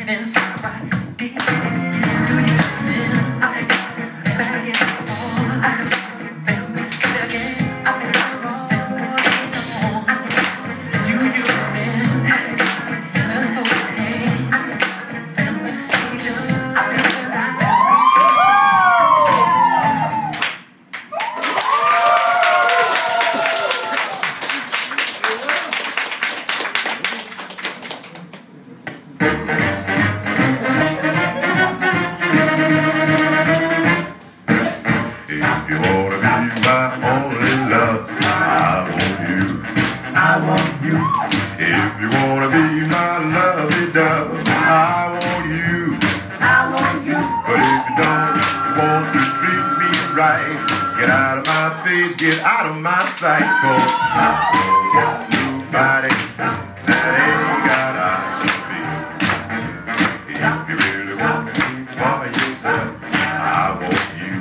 If you wanna be my lovey-dove, I want you. But if you don't want to treat me right, get out of my face, get out of my sight, 'cause I don't want nobody that ain't got eyes for me. If you really want me for yourself, I want you.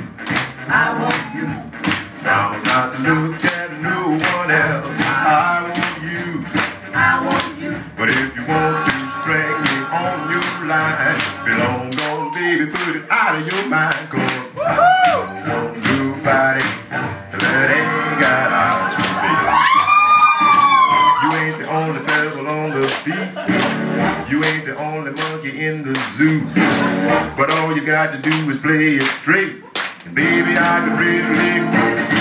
Promise not to look at no one else. I want you. But if you want to string me on your line, be long gone, baby, put it out of your mind, 'cause I don't want nobody that ain't got eyes for me. You ain't the only devil on the beat. You ain't the only monkey in the zoo. But all you got to do is play it straight. And baby, I can really